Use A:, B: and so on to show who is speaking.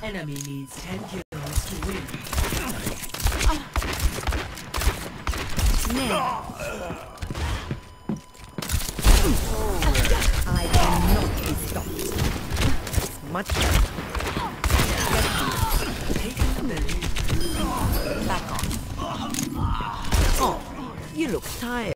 A: Enemy needs 10 kills to win.
B: Now. I cannot be stopped. Much better.
A: Taking the lead.
B: Back off. Oh, you look tired.